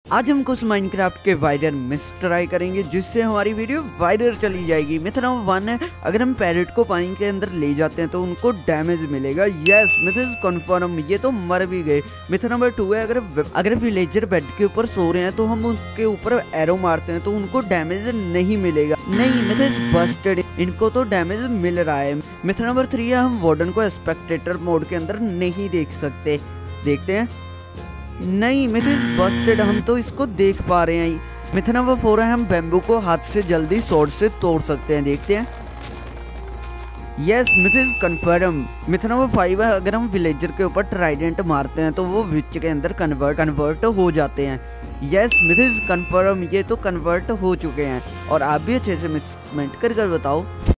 आज हम कुछ माइनक्राफ्ट के वाइडर मिस ट्राई करेंगे जिससे हमारी वीडियो वाइडर चली जाएगी। मेथड नंबर 1 है, अगर हम पैरेट को पानी के अंदर ले जाते हैं तो उनको डैमेज मिलेगा। यस मिसेस कन्फर्म, ये तो मर भी गए। मेथड नंबर 2 है, अगर विलेजर बेड के ऊपर सो रहे हैं तो हम उनके ऊपर एरो मारते हैं तो उनको डैमेज नहीं मिलेगा। नहीं मिसेस बस्टेड, इनको तो डैमेज मिल रहा है। मेथड नंबर 3 है, हम वार्डन को स्पेक्टेटर मोड के अंदर नहीं देख सकते। देखते हैं, नहीं मिसेस बस्टेड, हम तो इसको देख पा रहे हैं। मेथड नंबर 4 है, हम बैम्बू को हाथ से जल्दी स्वॉर्ड से तोड़ सकते हैं। देखते हैं, yes Mrs confirm. Method number 5 है, अगर हम विलेजर के ऊपर ट्राइडेंट मारते हैं तो वो विच के अंदर कन्वर्ट हो जाते हैं। यस मिसेस कन्फर्म, ये तो कन्वर्ट हो चुके हैं। और आप भी अच्छे से कमेंट कर बताओ।